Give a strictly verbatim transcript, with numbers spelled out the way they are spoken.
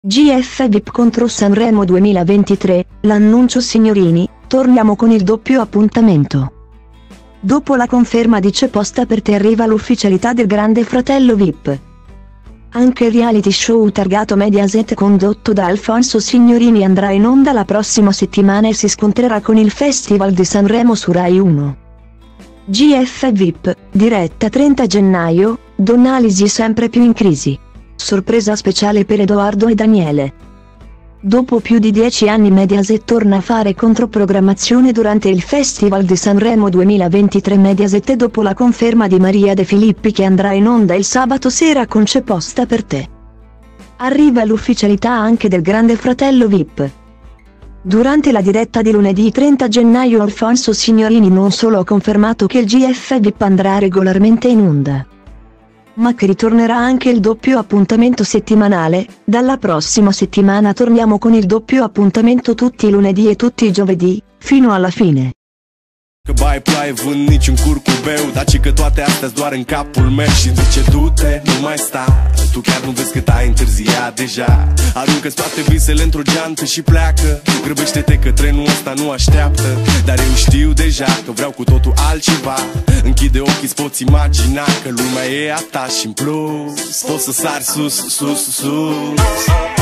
G F V I P contro Sanremo duemilaventitré, l'annuncio signorini, torniamo con il doppio appuntamento. Dopo la conferma di C'è posta per te arriva l'ufficialità del Grande Fratello V I P. Anche il reality show targato Mediaset condotto da Alfonso Signorini andrà in onda la prossima settimana e si scontrerà con il Festival di Sanremo su Rai uno. G F V I P, diretta trenta gennaio, Donnalisi sempre più in crisi. Sorpresa speciale per Edoardo e Daniele. Dopo più di dieci anni Mediaset torna a fare controprogrammazione durante il Festival di Sanremo duemilaventitré. Mediaset e dopo la conferma di Maria De Filippi che andrà in onda il sabato sera con C'è posta per te. Arriva l'ufficialità anche del Grande Fratello V I P. Durante la diretta di lunedì trenta gennaio Alfonso Signorini non solo ha confermato che il G F V I P andrà regolarmente in onda, ma che ritornerà anche il doppio appuntamento settimanale. Dalla prossima settimana torniamo con il doppio appuntamento tutti i lunedì e tutti i giovedì, fino alla fine. Că bai ploaie vânt niciun curcubeu, dar ci că toate astea-s doar în capul meu. Și zice du-te, nu mai sta, tu chiar nu vezi cât ai întârziat deja. Aruncă-ți toate visele într-o geantă și pleacă. Grăbește-te că trenul ăsta nu așteaptă. Dar eu știu deja că vreau cu totul altceva. Închide ochii, îți poți imagina că lumea e a ta și în plus poți să sari sus, sus, sus.